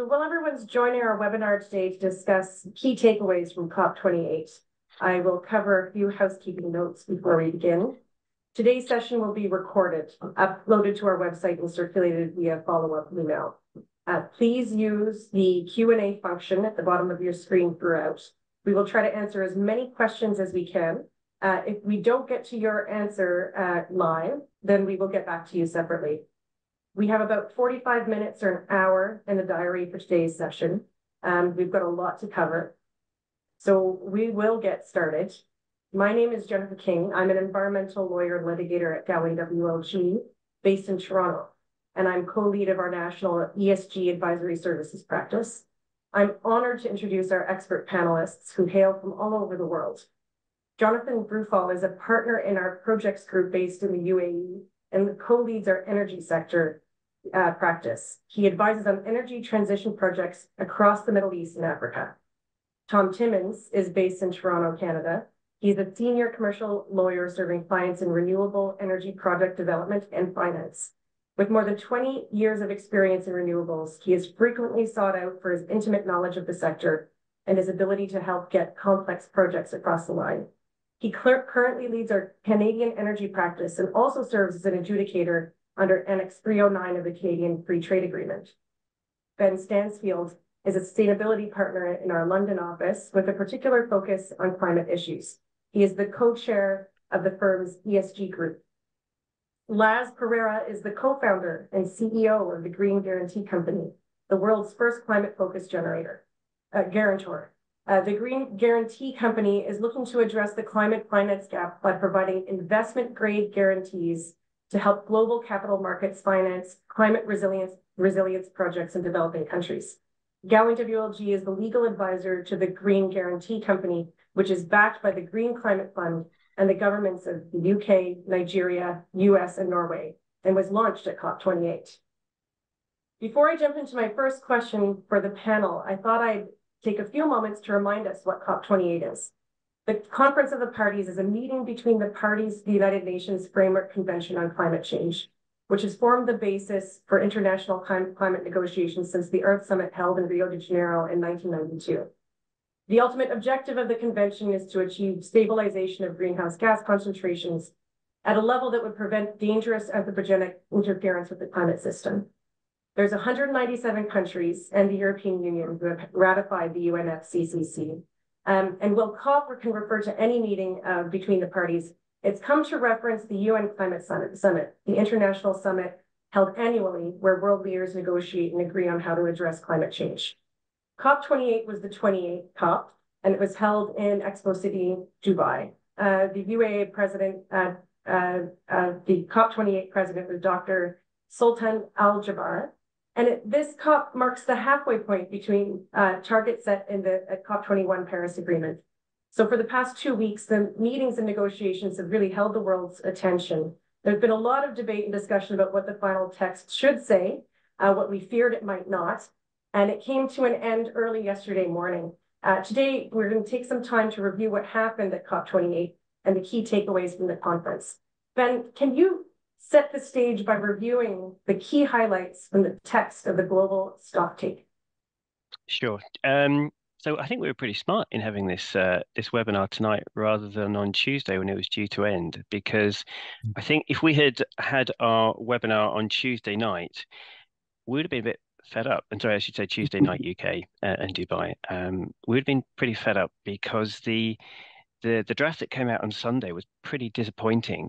So while everyone's joining our webinar today to discuss key takeaways from COP28, I will cover a few housekeeping notes before we begin. Today's session will be recorded, uploaded to our website, and circulated via follow-up email. Please use the Q&A function at the bottom of your screen throughout. We will try to answer as many questions as we can. If we don't get to your answer live, then we will get back to you separately. We have about 45 minutes or an hour in the diary for today's session. We've got a lot to cover. So we will get started. My name is Jennifer King. I'm an environmental lawyer and litigator at Gowling WLG, based in Toronto, and I'm co-lead of our national ESG advisory services practice. I'm honored to introduce our expert panelists who hail from all over the world. Jonathan Brufal is a partner in our projects group based in the UAE and co-leads our energy sector practice. He advises on energy transition projects across the Middle East and Africa. Tom Timmins is based in Toronto, Canada. He's a senior commercial lawyer serving clients in renewable energy project development and finance. With more than 20 years of experience in renewables, he is frequently sought out for his intimate knowledge of the sector and his ability to help get complex projects across the line. He currently leads our Canadian energy practice and also serves as an adjudicator under Annex 309 of the Canadian Free Trade Agreement. Ben Stansfield is a sustainability partner in our London office with a particular focus on climate issues. He is the co-chair of the firm's ESG group. Laz Pereira is the co-founder and CEO of the Green Guarantee Company, the world's first climate-focused guarantor. The Green Guarantee Company is looking to address the climate finance gap by providing investment-grade guarantees to help global capital markets finance climate resilience projects in developing countries. Gowling WLG is the legal advisor to the Green Guarantee Company, which is backed by the Green Climate Fund and the governments of the UK, Nigeria, US, and Norway, and was launched at COP28. Before I jump into my first question for the panel, I thought I'd take a few moments to remind us what COP28 is. The Conference of the Parties is a meeting between the parties to the United Nations Framework Convention on Climate Change, which has formed the basis for international climate negotiations since the Earth Summit held in Rio de Janeiro in 1992. The ultimate objective of the convention is to achieve stabilization of greenhouse gas concentrations at a level that would prevent dangerous anthropogenic interference with the climate system. There's 197 countries and the European Union who have ratified the UNFCCC. And while COP can refer to any meeting between the parties, it's come to reference the UN Climate Summit, the international summit held annually where world leaders negotiate and agree on how to address climate change. COP28 was the 28th COP, and it was held in Expo City, Dubai. The UAE president, the COP28 president was Dr. Sultan Al Jaber. And this COP marks the halfway point between targets set in the COP21 Paris Agreement. So for the past 2 weeks, the meetings and negotiations have really held the world's attention. There's been a lot of debate and discussion about what the final text should say, what we feared it might not, and it came to an end early yesterday morning. Today, we're going to take some time to review what happened at COP28 and the key takeaways from the conference. Ben, can you set the stage by reviewing the key highlights from the text of the global stocktake? Sure. So I think we were pretty smart in having this this webinar tonight rather than on Tuesday when it was due to end, because I think if we had had our webinar on Tuesday night, we would have been a bit fed up. And sorry, I should say Tuesday night UK and Dubai. We would have been pretty fed up because the draft that came out on Sunday was pretty disappointing.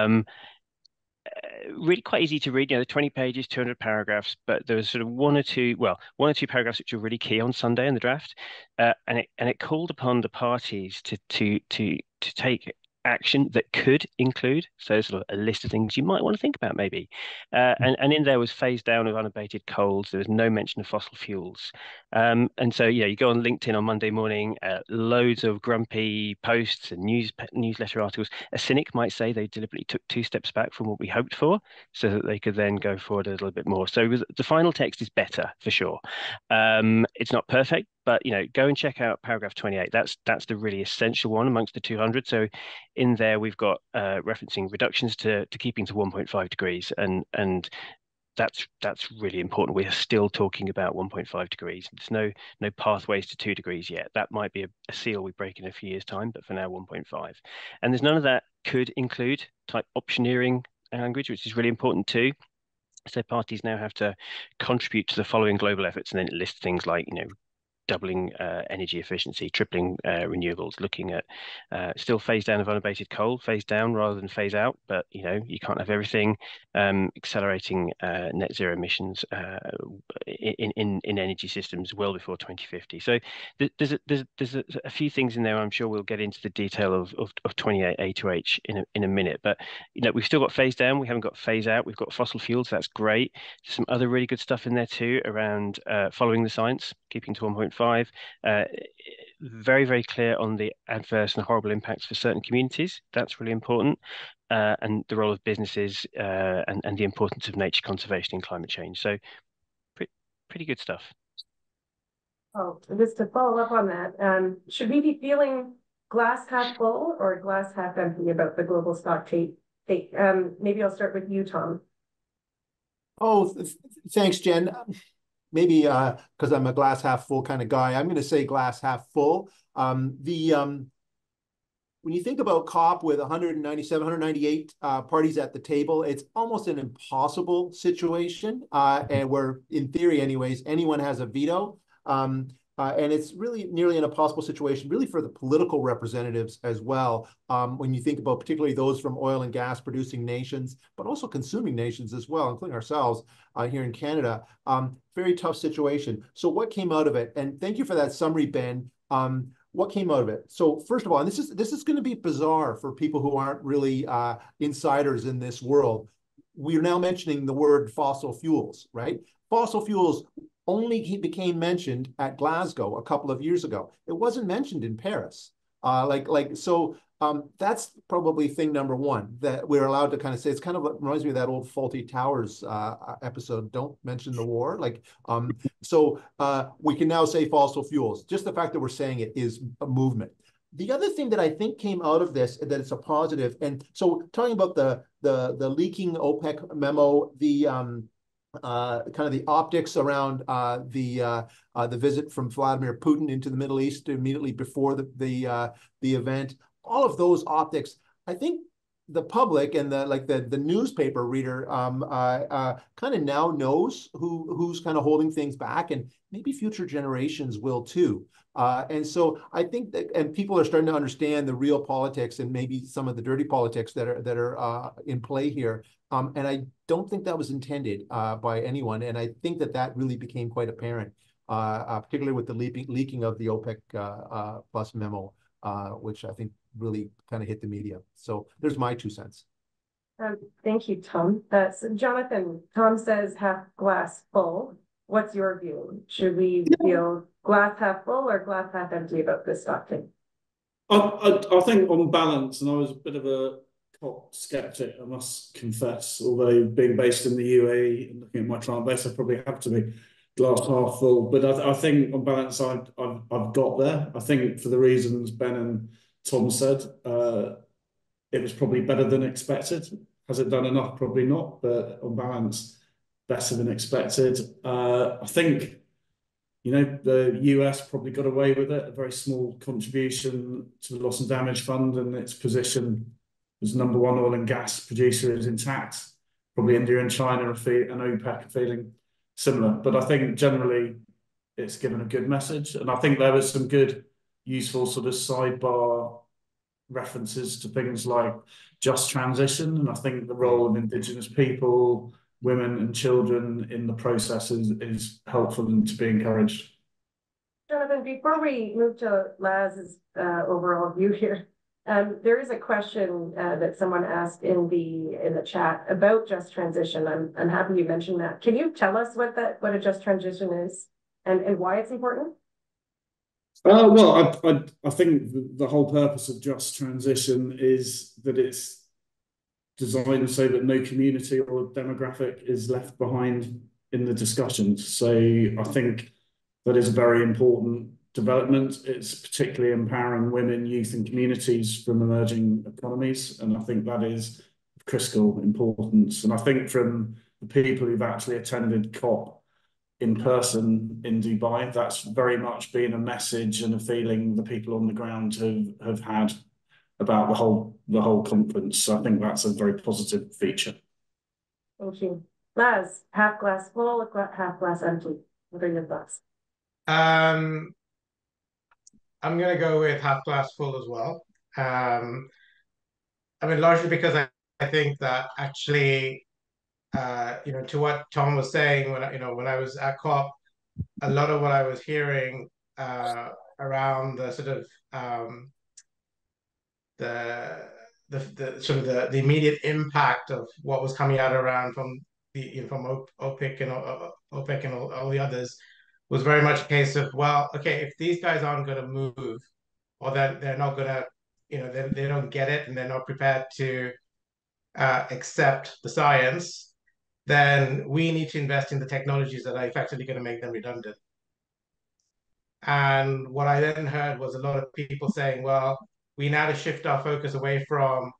Really quite easy to read, 20 pages, 200 paragraphs, but there was sort of one or two paragraphs which were really key on Sunday in the draft, and it called upon the parties to take action that could include sort of a list of things you might want to think about maybe, and in there was phase down of unabated coals. There was no mention of fossil fuels, and so you go on LinkedIn on Monday morning, loads of grumpy posts and newsletter articles. A cynic might say they deliberately took 2 steps back from what we hoped for so that they could then go forward a little bit more. So the final text is better for sure. It's not perfect, but go and check out paragraph 28. That's the really essential one amongst the 200. So in there we've got referencing reductions to keeping to 1.5 degrees and that's really important. We are still talking about 1.5 degrees. There's no pathways to 2 degrees yet. That might be a seal we break in a few years' time, but for now 1.5. And there's none of that could include type optioneering language, which is really important too. So parties now have to contribute to the following global efforts, and then it lists things like, doubling energy efficiency, tripling renewables, looking at still phase down of unabated coal, phase down rather than phase out. But you can't have everything. Accelerating net zero emissions in energy systems well before 2050. So there's a few things in there. I'm sure we'll get into the detail of 28A to H in a minute. But we've still got phase down. We haven't got phase out. We've got fossil fuels. That's great. There's some other really good stuff in there too around following the science, keeping to 1.5. Very, very clear on the adverse and horrible impacts for certain communities. That's really important. And the role of businesses and the importance of nature conservation in climate change. So pretty good stuff. Oh, just to follow up on that, should we be feeling glass half full or glass half empty about the global stock take? Maybe I'll start with you, Tom. Oh, thanks, Jen. Maybe because I'm a glass half full kind of guy, I'm going to say glass half full. When you think about COP with 197, 198 parties at the table, it's almost an impossible situation, and where, in theory anyways, anyone has a veto. And it's really nearly an impossible situation, really, for the political representatives as well. When you think about particularly those from oil and gas producing nations, but also consuming nations as well, including ourselves here in Canada. Very tough situation. So what came out of it? And thank you for that summary, Ben. What came out of it? So first of all, and this is going to be bizarre for people who aren't really insiders in this world. We're now mentioning the word fossil fuels, right? Fossil fuels only became mentioned at Glasgow a couple of years ago. It wasn't mentioned in Paris. That's probably thing number one that we're allowed to kind of say. It's kind of reminds me of that old Faulty Towers episode. Don't mention the war. We can now say fossil fuels. Just the fact that we're saying it is a movement. The other thing that I think came out of this, that it's a positive, and so talking about the leaking OPEC memo, the kind of the optics around the visit from Vladimir Putin into the Middle East immediately before the event, all of those optics, I think the public and the newspaper reader kind of now knows who's kind of holding things back, and maybe future generations will too. And so I think that, and people are starting to understand the real politics and maybe some of the dirty politics that are in play here. And I don't think that was intended by anyone. And I think that really became quite apparent, particularly with the leaking of the OPEC plus memo, which I think really kind of hit the media. So there's my 2 cents. Thank you, Tom. So Jonathan, Tom says half glass full. What's your view? Should we feel glass half full or glass half empty about this stock thing? I think on balance, and I was a bit of a COP skeptic, I must confess, although being based in the UAE and looking at my client base, I probably have to be glass half full. But I think on balance, I've got there. I think for the reasons Ben and Tom said, it was probably better than expected. Has it done enough? Probably not, but on balance, better than expected. I think, the US probably got away with it, a very small contribution to the loss and damage fund, and its position as number one oil and gas producer is intact. Probably India and China and OPEC are feeling similar. But I think generally it's given a good message. And I think there was some good, useful sort of sidebar references to things like just transition. And I think the role of Indigenous people, women and children in the process is helpful and to be encouraged. Jonathan, before we move to Laz's overall view here, there is a question that someone asked in the chat about just transition. I'm happy you mentioned that. Can you tell us what a just transition is and why it's important? Well, I think the whole purpose of just transition is that it's designed so that no community or demographic is left behind in the discussions. So I think that is a very important development. It's particularly empowering women, youth and communities from emerging economies. And I think that is of critical importance. And I think from the people who've actually attended COP in person in Dubai. That's very much been a message and a feeling the people on the ground have had about the whole conference. So I think that's a very positive feature. Thank you. Laz, half glass full, half glass empty. What are your thoughts? I'm going to go with half glass full as well. I mean, largely because I think that actually, to what Tom was saying, when I was at COP, a lot of what I was hearing around the sort of the sort of the immediate impact of what was coming out around from from OPEC and all the others was very much a case of, well, okay, if these guys aren't going to move, or they're not going to, they don't get it and they're not prepared to accept the science, then we need to invest in the technologies that are effectively going to make them redundant. And what I then heard was a lot of people saying, well, we now to shift our focus away from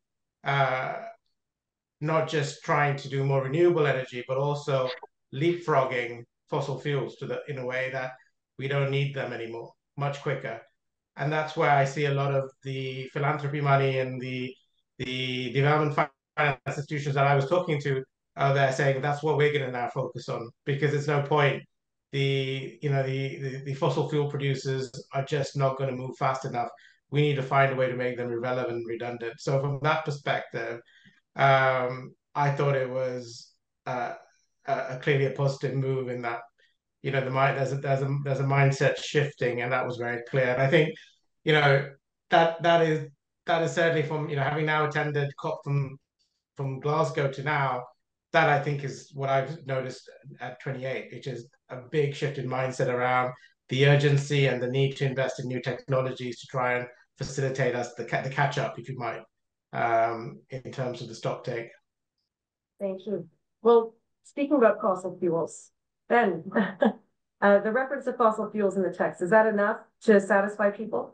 not just trying to do more renewable energy, but also leapfrogging fossil fuels in a way that we don't need them anymore, much quicker. And that's where I see a lot of the philanthropy money and the development finance institutions that I was talking to they're saying that's what we're going to now focus on, because there's no point. The fossil fuel producers are just not going to move fast enough. We need to find a way to make them irrelevant and redundant. So from that perspective, I thought it was clearly a positive move in that, there's a mindset shifting, and that was very clear. And I think, that is certainly from, having now attended COP from Glasgow to now, that I think is what I've noticed at 28, which is a big shift in mindset around the urgency and the need to invest in new technologies to try and facilitate us the catch up, if you might, in terms of the stock take. Thank you. Well, speaking about fossil fuels, Ben, the reference to fossil fuels in the text, is that enough to satisfy people?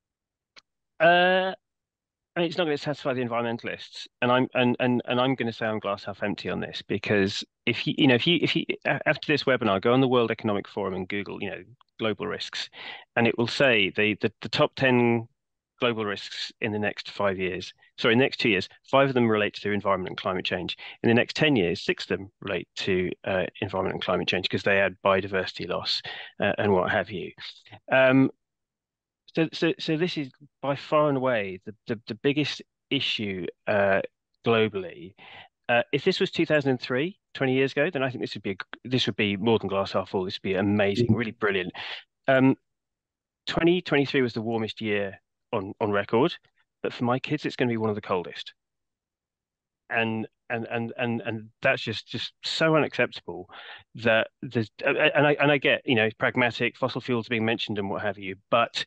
I mean, it's not going to satisfy the environmentalists, and I'm going to say I'm glass half empty on this, because if you after this webinar, go on the World Economic Forum and Google, global risks, and it will say the top 10 global risks in the next 5 years. Sorry, next 2 years, 5 of them relate to environment and climate change. In the next 10 years, 6 of them relate to environment and climate change, because they add biodiversity loss and what have you. So this is by far and away the biggest issue globally. If this was 2003, 20 years ago, then I think this would be more than glass half full. This would be amazing, really brilliant. 2023 was the warmest year on record, but for my kids, it's going to be one of the coldest. And that's just so unacceptable that there's and I get, pragmatic fossil fuels being mentioned and what have you, but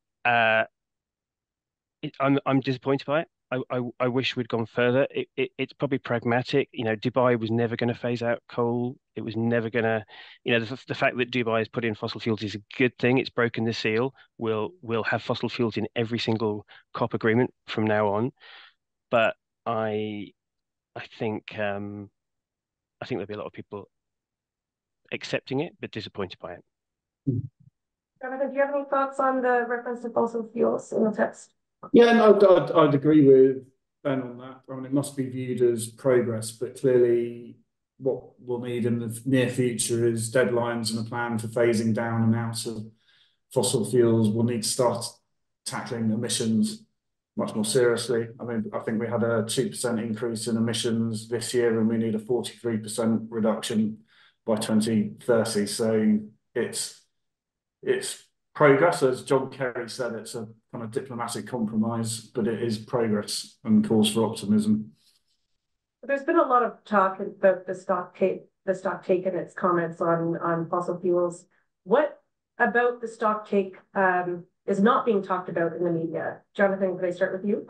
I'm disappointed by it. I wish we'd gone further. It's probably pragmatic. Dubai was never going to phase out coal. It was never going to, the fact that Dubai has put in fossil fuels is a good thing. It's broken the seal. We'll have fossil fuels in every single COP agreement from now on. But I think there'll be a lot of people accepting it, but disappointed by it. Jonathan, do you have any thoughts on the reference to fossil fuels in the text? Yeah, no, I'd agree with Ben on that. I mean, it must be viewed as progress, but clearly what we'll need in the near future is deadlines and a plan for phasing down and out of fossil fuels. We'll need to start tackling emissions much more seriously. I mean, I think we had a 2% increase in emissions this year, and we need a 43% reduction by 2030. So it's progress, as John Kerry said. It's a kind of diplomatic compromise, but it is progress and cause for optimism. There's been a lot of talk about the stock take and its comments on fossil fuels. What about the stock take is not being talked about in the media? Jonathan, could I start with you?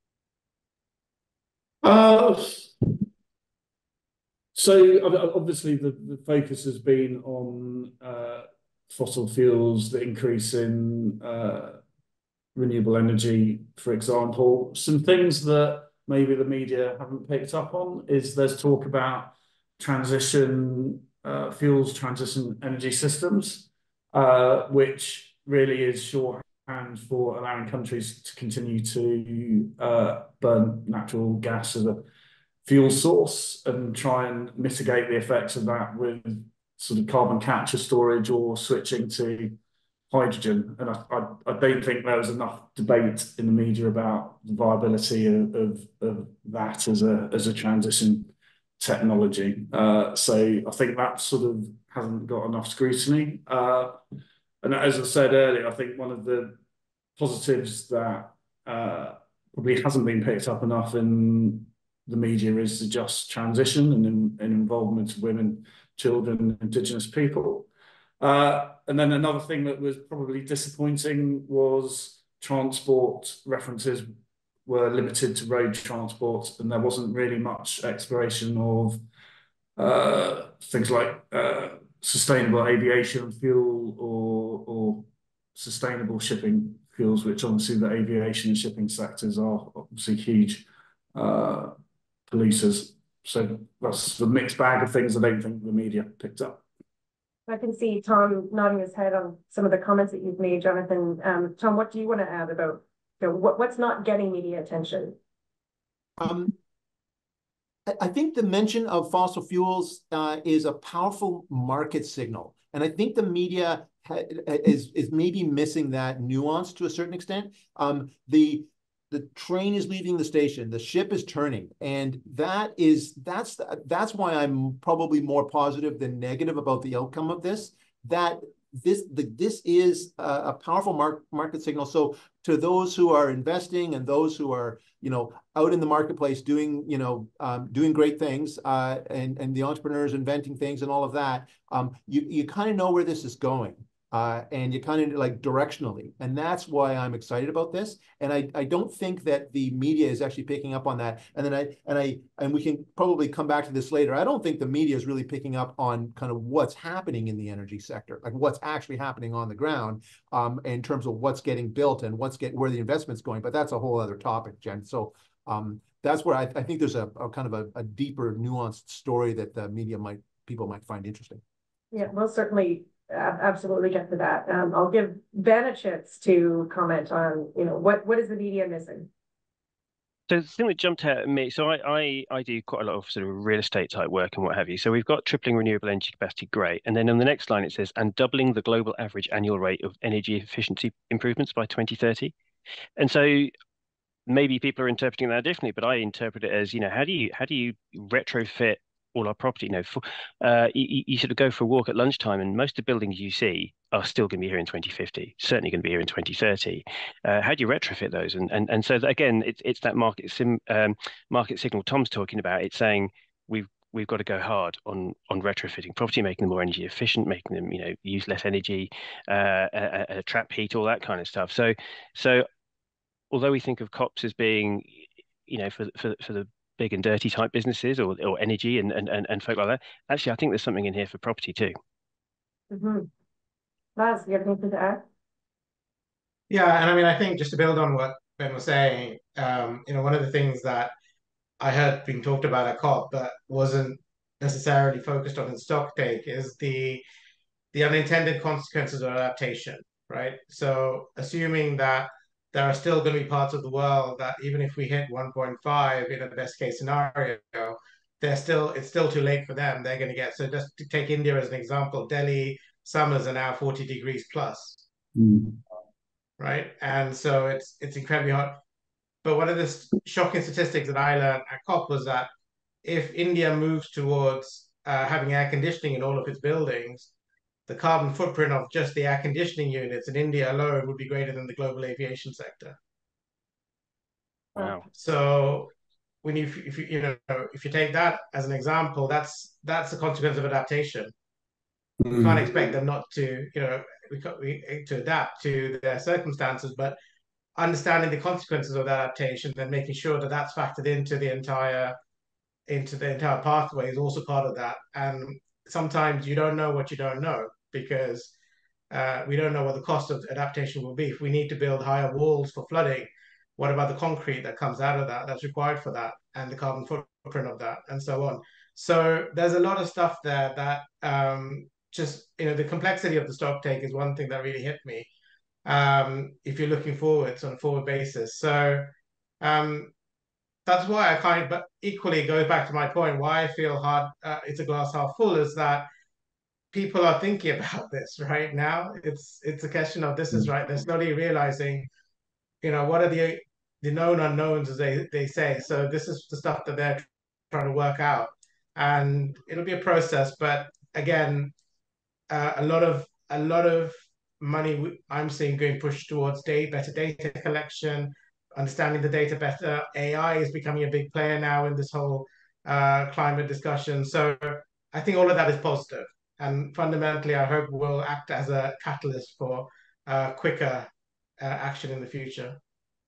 So obviously the focus has been on fossil fuels, the increase in renewable energy, for example. Some things that maybe the media haven't picked up on is there's talk about transition fuels, transition energy systems, which really is shorthand for allowing countries to continue to burn natural gas as a fuel source and try and mitigate the effects of that with sort of carbon capture storage or switching to hydrogen. And I don't think there was enough debate in the media about the viability of that as a transition technology. So I think that sort of hasn't got enough scrutiny. And as I said earlier, I think one of the positives that probably hasn't been picked up enough in the media is the just transition and involvement of women, children, Indigenous people. And then another thing that was probably disappointing was transport references were limited to road transport, and there wasn't really much exploration of things like sustainable aviation fuel or sustainable shipping fuels, which obviously the aviation and shipping sectors are obviously huge polluters. So that's the mixed bag of things I don't think the media picked up. I can see Tom nodding his head on some of the comments that you've made, Jonathan. Tom, what do you want to add about what's not getting media attention? I think the mention of fossil fuels is a powerful market signal. And I think the media is maybe missing that nuance to a certain extent. The train is leaving the station, the ship is turning, and that's why I'm probably more positive than negative about the outcome of this. That this is a powerful market signal. So to those who are investing and those who are out in the marketplace doing doing great things, and the entrepreneurs inventing things and all of that, you kind of know where this is going. And you kind of like directionally, and that's why I'm excited about this. And I don't think that the media is actually picking up on that. And then and we can probably come back to this later. I don't think the media is really picking up on kind of what's happening in the energy sector, like what's actually happening on the ground, in terms of what's getting built and where the investment's going. But that's a whole other topic, Jen. So that's where I think there's a kind of a deeper, nuanced story that the media people might find interesting. Yeah, we'll certainly absolutely get to that. I'll give Ben a chance to comment on, what is the media missing? So the thing that jumped out at me, so I do quite a lot of sort of real estate type work and what have you. So we've got tripling renewable energy capacity, great. And then on the next line it says, and doubling the global average annual rate of energy efficiency improvements by 2030. And so maybe people are interpreting that differently, but I interpret it as, how do you retrofit all our property? You sort of go for a walk at lunchtime, and most of the buildings you see are still going to be here in 2050, certainly going to be here in 2030. How do you retrofit those? And so again, it's that market signal Tom's talking about. It's saying we've got to go hard on retrofitting property, making them more energy efficient, making them use less energy, trap heat, all that kind of stuff. So although we think of COPs as being, for the big and dirty type businesses or energy and folk like that, actually, I think there's something in here for property too. Mm-hmm. Laz, you have anything to add? Yeah, and I mean, I think just to build on what Ben was saying, one of the things that I heard being talked about at COP but wasn't necessarily focused on in stock take is the unintended consequences of adaptation, right? So assuming that there are still going to be parts of the world that even if we hit 1.5 in a best case scenario, it's still too late for them. They're going to get, so just to take India as an example, Delhi summers are now 40 degrees plus, right? And so it's incredibly hot. But one of the shocking statistics that I learned at COP was that if India moves towards having air conditioning in all of its buildings, the carbon footprint of just the air conditioning units in India alone would be greater than the global aviation sector. Wow. So when if you take that as an example, that's the consequence of adaptation. We can't expect them not to, to adapt to their circumstances, but understanding the consequences of that adaptation and making sure that that's factored into the entire pathway is also part of that. And sometimes you don't know what you don't know, because we don't know what the cost of adaptation will be. If we need to build higher walls for flooding, What about the concrete that comes out of that, that's required for that, and the carbon footprint of that, and so on. So there's a lot of stuff there that just, the complexity of the stock take is one thing that really hit me. If you're looking forwards on a forward basis. So that's why I kind of, but equally it goes back to my point, why I feel hard, it's a glass half full, is that people are thinking about this right now. It's a question of this is right. They're slowly realizing, what are the known unknowns, as they say. So this is the stuff that they're trying to work out, and it'll be a process. But again, a lot of money I'm seeing going pushed towards better data collection, understanding the data better. AI is becoming a big player now in this whole climate discussion. So I think all of that is positive, and fundamentally, I hope will act as a catalyst for quicker action in the future.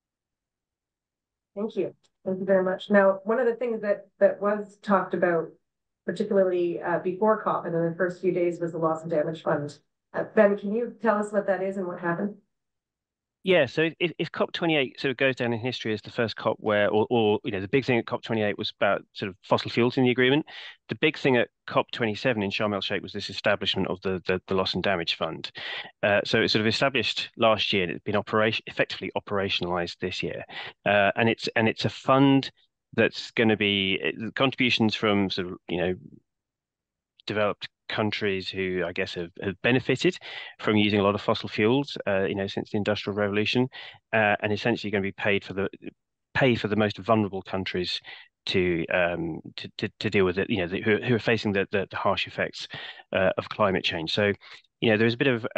Thank you. Thank you very much. Now, one of the things that was talked about, particularly before COP and in the first few days, was the loss and damage fund. Ben, can you tell us what that is and what happened? Yeah, so if COP28 sort of goes down in history as the first COP where, or the big thing at COP28 was about sort of fossil fuels in the agreement. The big thing at COP27 in Sharm el-Sheikh was this establishment of the loss and damage fund. So it sort of established last year, and it's been effectively operationalized this year, and it's a fund that's going to be contributions from sort of developed countries who I guess have benefited from using a lot of fossil fuels, since the Industrial Revolution, and essentially going to be paid for the most vulnerable countries to deal with it, who are facing the harsh effects of climate change. So, there's a bit of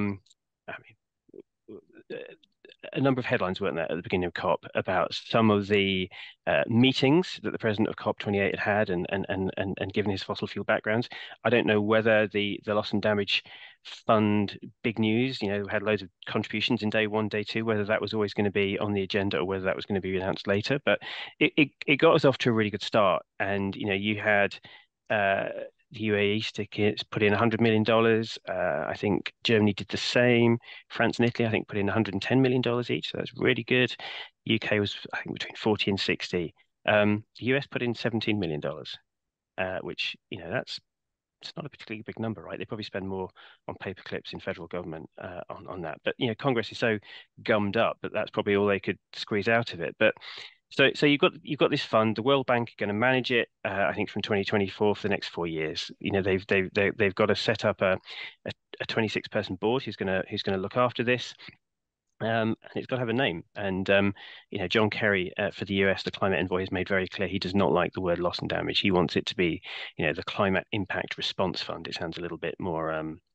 a number of headlines, weren't there, at the beginning of COP about some of the meetings that the president of COP28 had and given his fossil fuel backgrounds. I don't know whether the loss and damage fund, big news, had loads of contributions in day one, day two, whether that was always going to be on the agenda or whether that was going to be announced later. But it got us off to a really good start. And, you had the UAE put in $100 million. I think Germany did the same. France and Italy, I think, put in $110 million each. So that's really good. UK was, I think, between 40 and 60. The US put in $17 million, which, it's not a particularly big number, right? They probably spend more on paper clips in federal government on that. But, Congress is so gummed up that that's probably all they could squeeze out of it. But so you've got this fund. The World Bank are going to manage it. I think from 2024 for the next 4 years. They've got to set up a 26-person board who's going to look after this. And it's got to have a name. And John Kerry for the US, the climate envoy, has made very clear he does not like the word loss and damage. He wants it to be, the Climate Impact Response Fund. It sounds a little bit more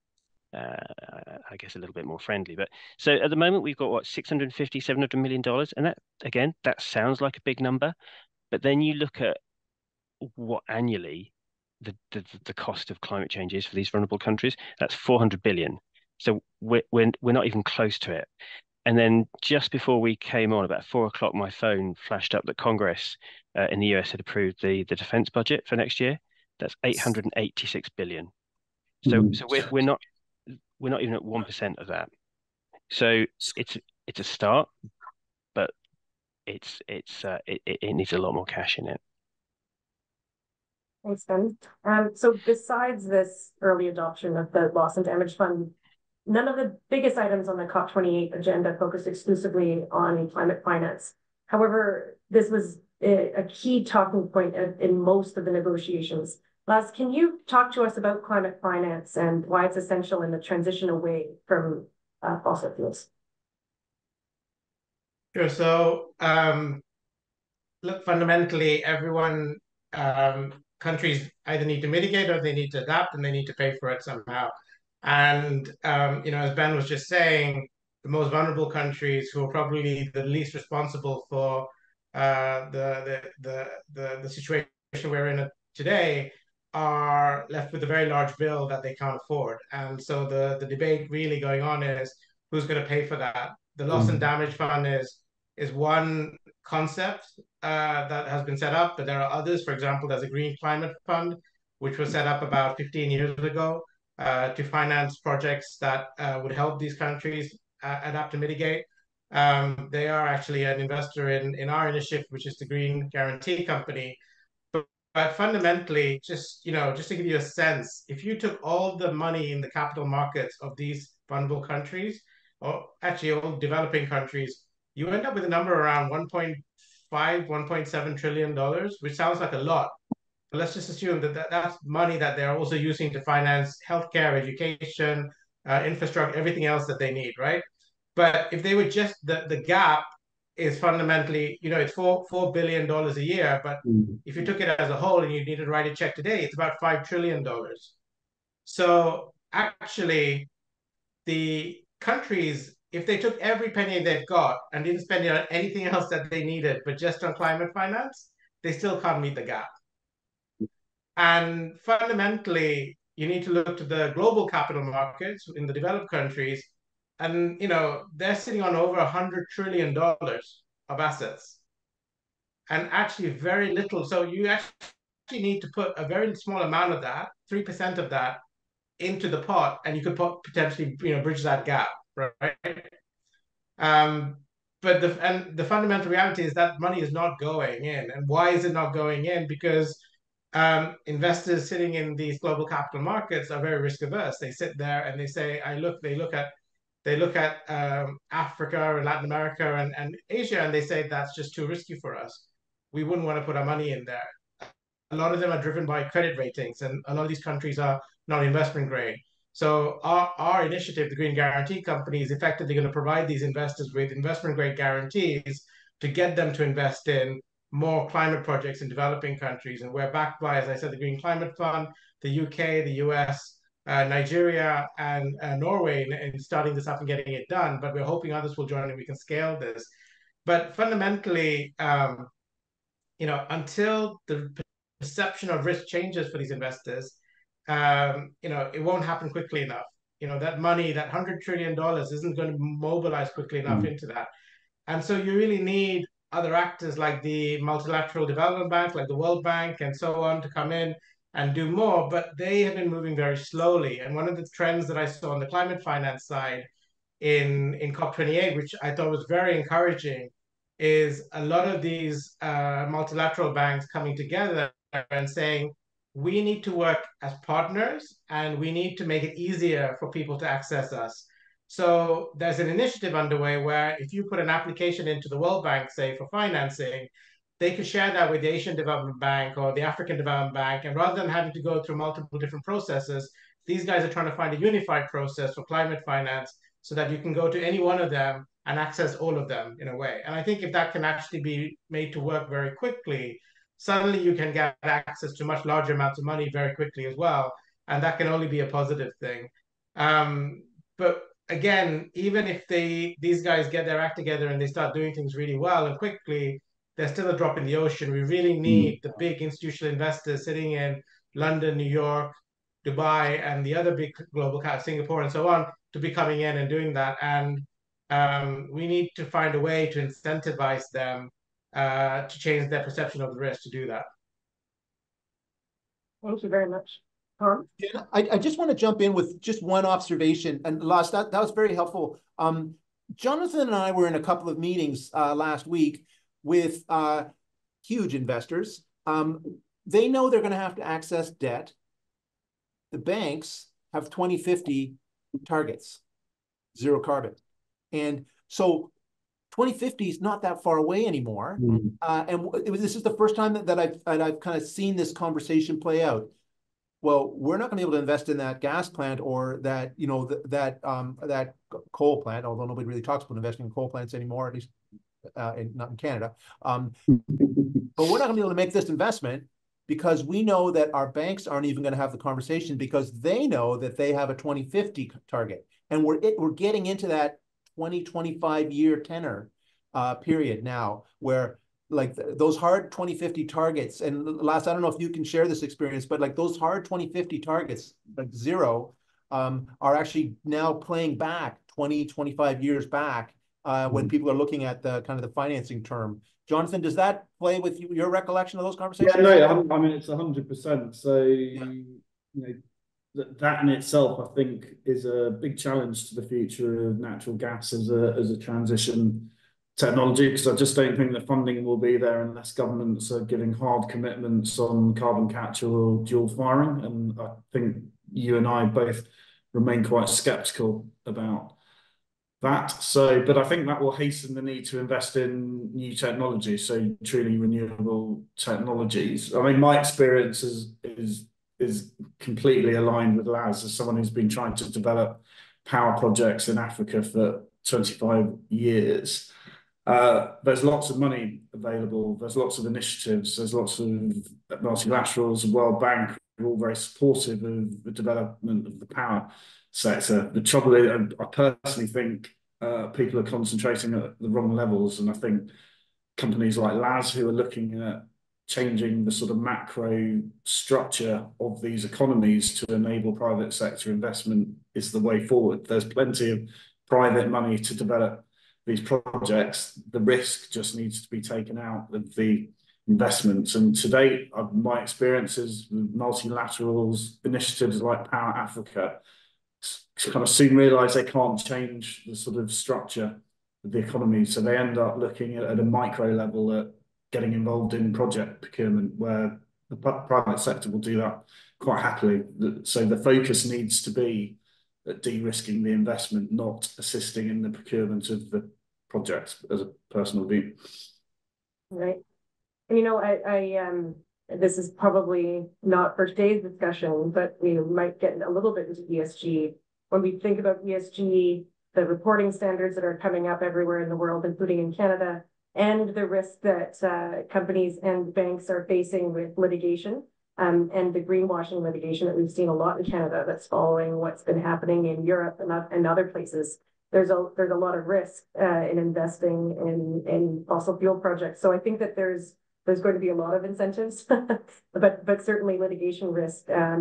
I guess a little bit more friendly. But so at the moment we've got $650, $700 million, and that sounds like a big number, but then you look at what annually the cost of climate change is for these vulnerable countries. That's 400 billion. So we're not even close to it. And then just before we came on, about 4 o'clock, my phone flashed up that Congress in the US had approved the defense budget for next year. That's 886 billion. So we're not even at 1% of that. So it's a start, but it needs a lot more cash in it. Thanks, Ben. So besides this early adoption of the loss and damage fund, none of the biggest items on the COP28 agenda focused exclusively on climate finance. However, this was a key talking point in most of the negotiations. Laz, can you talk to us about climate finance and why it's essential in the transition away from fossil fuels? Sure. So, look, fundamentally, countries either need to mitigate or they need to adapt, and they need to pay for it somehow. And as Ben was just saying, the most vulnerable countries, who are probably the least responsible for the situation we're in today, are left with a very large bill that they can't afford. And so the debate really going on is who's going to pay for that. The loss and damage fund is one concept that has been set up, but there are others. For example, there's a green climate fund, which was set up about 15 years ago to finance projects that would help these countries adapt and mitigate. They are actually an investor in our initiative, which is the Green Guarantee Company. But fundamentally, just just to give you a sense, if you took all the money in the capital markets of these vulnerable countries, or actually all developing countries, you end up with a number around 1.5, $1.7 trillion, which sounds like a lot. But let's just assume that that's money that they're also using to finance healthcare, education, infrastructure, everything else that they need, right? But if they were just the gap is fundamentally, it's four billion dollars a year. But if you took it as a whole and you needed to write a check today, it's about $5 trillion. So actually, the countries, if they took every penny they've got and didn't spend it on anything else that they needed, but just on climate finance, they still can't meet the gap. And fundamentally, you need to look to the global capital markets in the developed countries, and they're sitting on over $100 trillion of assets, and actually very little. So you actually need to put a very small amount of that, 3% of that, into the pot, and you could potentially bridge that gap, right? Um, but the fundamental reality is that money is not going in. And why is it not going in? Because investors sitting in these global capital markets are very risk averse. They sit there and they say, they look at Africa and Latin America and Asia, and they say that's just too risky for us. We wouldn't want to put our money in there. A lot of them are driven by credit ratings, and a lot of these countries are not investment grade. So our initiative, the Green Guarantee Company, is effectively going to provide these investors with investment grade guarantees to get them to invest in more climate projects in developing countries. And we're backed by, as I said, the Green Climate Fund, the UK, the US, Nigeria, and Norway in starting this up and getting it done. But we're hoping others will join and we can scale this. But fundamentally, until the perception of risk changes for these investors, it won't happen quickly enough. That money, that $100 trillion, isn't going to mobilize quickly enough into that. And so you really need other actors like the Multilateral Development Bank, like the World Bank, and so on, to come in and do more. But they have been moving very slowly. And one of the trends that I saw on the climate finance side in COP28, which I thought was very encouraging, is a lot of these multilateral banks coming together and saying, we need to work as partners and we need to make it easier for people to access us. So there's an initiative underway where if you put an application into the World Bank, say, for financing, they could share that with the Asian Development Bank or the African Development Bank. And rather than having to go through multiple different processes, these guys are trying to find a unified process for climate finance so that you can go to any one of them and access all of them in a way. And I think if that can actually be made to work very quickly, suddenly you can get access to much larger amounts of money very quickly as well. And that can only be a positive thing. But again, even if these guys get their act together and they start doing things really well and quickly, they're still a drop in the ocean. We really need the big institutional investors sitting in London, New York, Dubai, and the other big global cap, Singapore, and so on, to be coming in and doing that. And we need to find a way to incentivize them to change their perception of the risk to do that. Thank you very much. Tom? Yeah, I just want to jump in with just one observation, and Lars, that was very helpful. Jonathan and I were in a couple of meetings last week with huge investors. They know they're going to have to access debt. The banks have 2050 targets, zero carbon. And so 2050 is not that far away anymore. And this is the first time that I've kind of seen this conversation play out. Well, we're not going to be able to invest in that gas plant or that, that coal plant, although nobody really talks about investing in coal plants anymore, at least not in Canada. But we're not going to be able to make this investment because we know that our banks aren't even going to have the conversation because they know that they have a 2050 target. And we're getting into that 25 year tenor period now where like those hard 2050 targets, and last, I don't know if you can share this experience, but like those hard 2050 targets, like zero, are actually now playing back 25 years back when people are looking at the kind of the financing term. Jonathan, does that play with your recollection of those conversations? Yeah, no, I mean, it's 100%. So, that in itself, I think, is a big challenge to the future of natural gas as a transition technology, because I just don't think the funding will be there unless governments are giving hard commitments on carbon capture or dual firing. And I think you and I both remain quite sceptical about that. So, but I think that will hasten the need to invest in new technology, so truly renewable technologies. I mean, my experience is completely aligned with Laz as someone who's been trying to develop power projects in Africa for 25 years. There's lots of money available. There's lots of initiatives. There's lots of multilaterals. The World Bank are all very supportive of the development of the power sector. The trouble is, I personally think people are concentrating at the wrong levels, and I think companies like Laz, who are looking at changing the sort of macro structure of these economies to enable private sector investment, is the way forward. There's plenty of private money to develop these projects. The risk just needs to be taken out of the investments. And to date, my experiences with multilaterals, initiatives like Power Africa, kind of soon realise they can't change the sort of structure of the economy. So they end up looking at a micro level at getting involved in project procurement, where the private sector will do that quite happily. So the focus needs to be at de-risking the investment, not assisting in the procurement of the projects, as a personal view. Right. And, you know, I this is probably not for today's discussion, but we might get a little bit into ESG. When we think about ESG, the reporting standards that are coming up everywhere in the world, including in Canada, and the risk that companies and banks are facing with litigation, and the greenwashing litigation that we've seen a lot in Canada that's following what's been happening in Europe and other places. There's a lot of risk in investing in fossil fuel projects. So I think that there's going to be a lot of incentives, but certainly litigation risk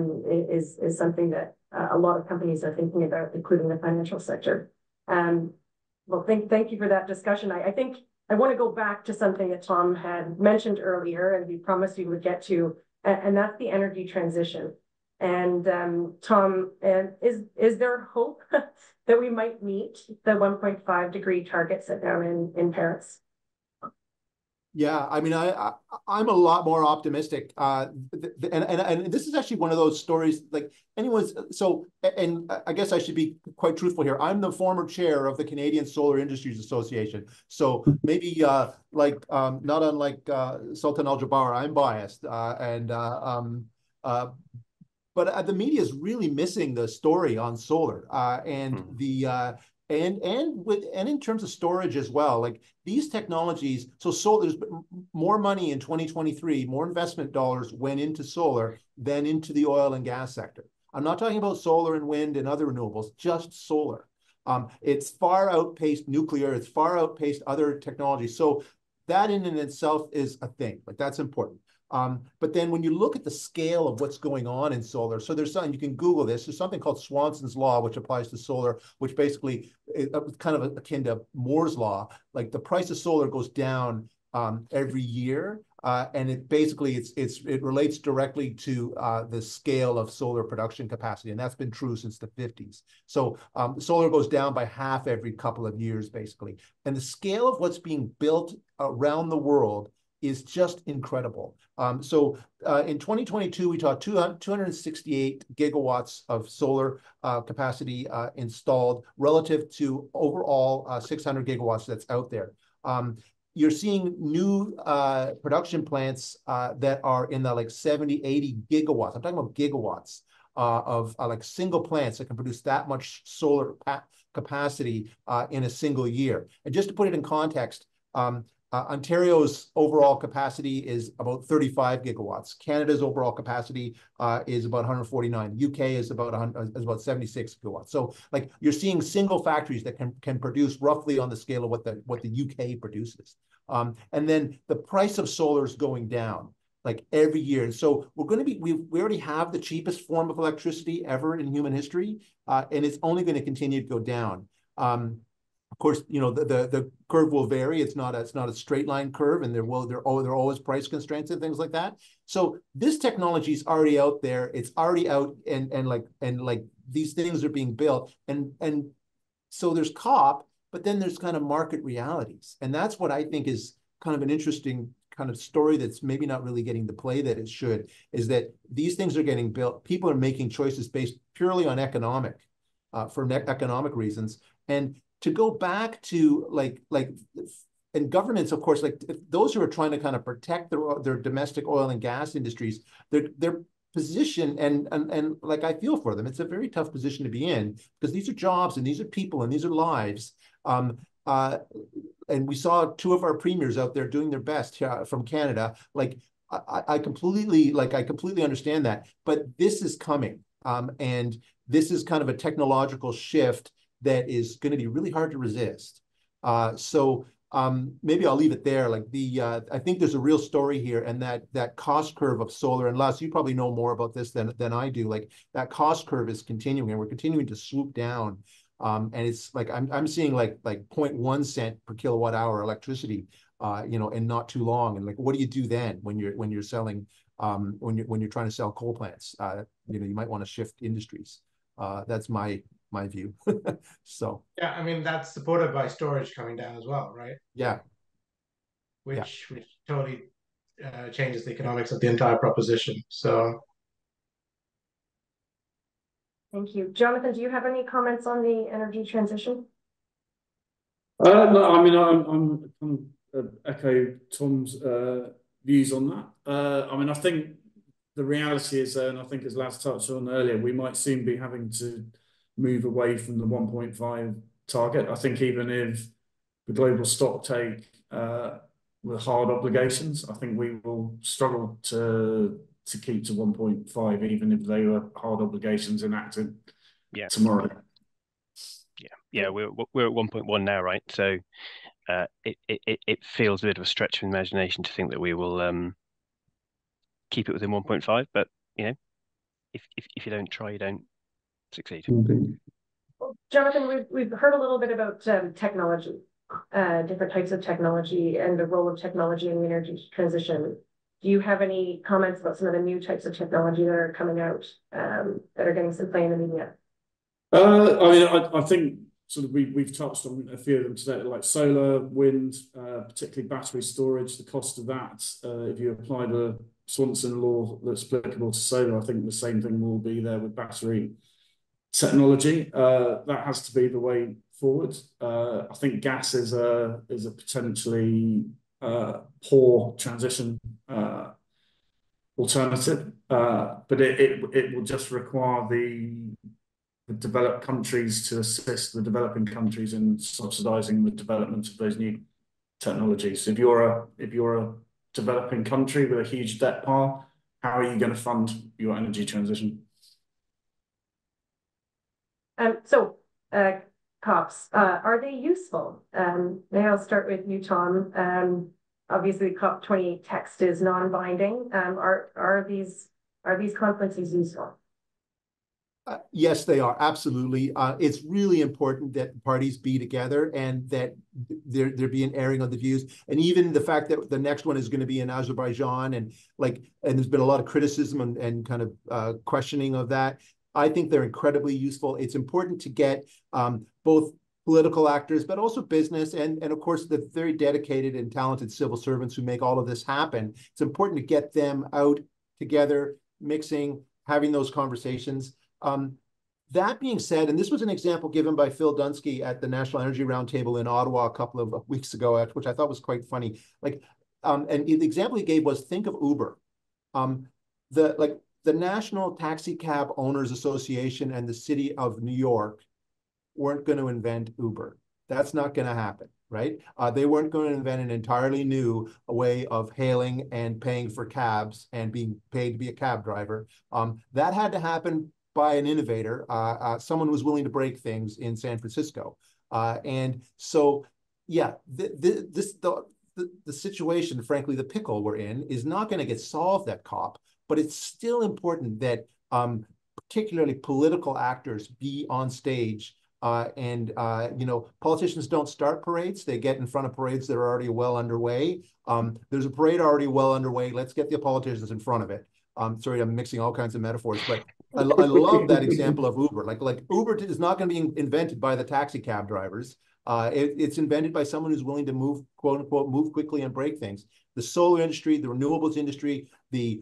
is something that a lot of companies are thinking about, including the financial sector. Well, thank you for that discussion. I think I want to go back to something that Tom had mentioned earlier, and we promised we would get to, and that's the energy transition. And Tom, is there hope that we might meet the 1.5 degree target set down in Paris? Yeah, I mean, I'm a lot more optimistic, and this is actually one of those stories, like anyone's. So, and I guess I should be quite truthful here. I'm the former chair of the Canadian Solar Industries Association, so maybe not unlike Sultan Al Jaber, I'm biased, but the media is really missing the story on solar, and in terms of storage as well. Like these technologies, so there's more money in 2023, more investment dollars went into solar than into the oil and gas sector. I'm not talking about solar and wind and other renewables, just solar. It's far outpaced nuclear, it's far outpaced other technologies. So that in and itself is a thing, like that's important. But then when you look at the scale of what's going on in solar, so there's something, you can Google this, there's something called Swanson's Law, which applies to solar, which basically is kind of akin to Moore's Law. Like the price of solar goes down every year, and it basically, it relates directly to the scale of solar production capacity, and that's been true since the 50s. So solar goes down by half every couple of years, basically. And the scale of what's being built around the world is just incredible. So in 2022, we saw 268 gigawatts of solar capacity installed relative to overall 600 gigawatts that's out there. You're seeing new production plants that are in the like 70, 80 gigawatts. I'm talking about gigawatts of like single plants that can produce that much solar capacity in a single year. And just to put it in context, Ontario's overall capacity is about 35 gigawatts. Canada's overall capacity is about 149. UK is about 76 gigawatts. So like you're seeing single factories that can produce roughly on the scale of what the UK produces. And then the price of solar is going down like every year. And so we're going to be, we already have the cheapest form of electricity ever in human history, and it's only going to continue to go down. Of course, you know, the curve will vary. It's not a straight line curve, and there are always price constraints and things like that. So this technology is already out there. It's already out, and like these things are being built, and so there's COP, but then there's kind of market realities, and that's what I think is kind of an interesting kind of story that's maybe not really getting the play that it should. Is that these things are getting built. People are making choices based purely on economic reasons, and to go back to and governments, of course, like those who are trying to kind of protect their domestic oil and gas industries, their position, and like I feel for them, it's a very tough position to be in, because these are jobs and these are people and these are lives. And we saw two of our premiers out there doing their best from Canada. Like I completely understand that, but this is coming, and this is kind of a technological shift that is going to be really hard to resist. So maybe I'll leave it there. Like I think there's a real story here, and that cost curve of solar, and Les, you probably know more about this than I do. Like that cost curve is continuing, and we're continuing to swoop down. And it's like I'm seeing like 0.1 cent per kilowatt hour electricity, you know, and not too long. And like, what do you do then when you're selling, when you're trying to sell coal plants? You know, you might want to shift industries. That's my view. So yeah, I mean, that's supported by storage coming down as well, right? yeah, Which totally changes the economics of the entire proposition. So Thank you. Jonathan, do you have any comments on the energy transition? No, I mean, I'm echo Tom's views on that. I mean, I think the reality is, and I think as Laz touched on earlier, we might soon be having to move away from the 1.5 target. I think even if the global stock take with hard obligations, I think we will struggle to keep to 1.5, even if they were hard obligations enacted tomorrow. Yeah, we're at 1.1 now, right? So it feels a bit of a stretch of imagination to think that we will keep it within 1.5. But you know, if you don't try, you don't succeed. Well, Jonathan, we've heard a little bit about technology, different types of technology, and the role of technology in the energy transition. Do you have any comments about some of the new types of technology that are coming out, that are getting some play in the media? I mean, I think sort of we've touched on a few of them today, like solar, wind, particularly battery storage. The cost of that, if you apply the Swanson law that's applicable to solar, I think the same thing will be there with battery technology. That has to be the way forward. I think gas is a potentially poor transition alternative, but it will just require the developed countries to assist the developing countries in subsidizing the development of those new technologies. If you're a developing country with a huge debt pile, how are you going to fund your energy transition? So COPs, are they useful? May I start with you, Tom? Obviously, COP28 text is non-binding. Are these conferences useful? Yes, they are, absolutely. It's really important that parties be together and that there be an airing of the views. And even the fact that the next one is going to be in Azerbaijan, and there's been a lot of criticism and kind of questioning of that. I think they're incredibly useful. It's important to get both political actors, but also business, and of course the very dedicated and talented civil servants who make all of this happen. It's important to get them out together, mixing, having those conversations. That being said, and this was an example given by Phil Dunsky at the National Energy Roundtable in Ottawa a couple of weeks ago, which I thought was quite funny. And the example he gave was, think of Uber. The National Taxi Cab Owners Association and the City of New York weren't going to invent Uber. That's not going to happen, right? They weren't going to invent an entirely new way of hailing and paying for cabs and being paid to be a cab driver. That had to happen by an innovator, someone who was willing to break things in San Francisco. And so, yeah, the situation, frankly, the pickle we're in is not going to get solved at COP, but it's still important that particularly political actors be on stage Politicians don't start parades. They get in front of parades that are already well underway. There's a parade already well underway. Let's get the politicians in front of it. Sorry, I'm mixing all kinds of metaphors, but I love that example of Uber. Like Uber is not going to be invented by the taxi cab drivers. It's invented by someone who's willing to move, quote unquote, move quickly and break things. The solar industry, the renewables industry, the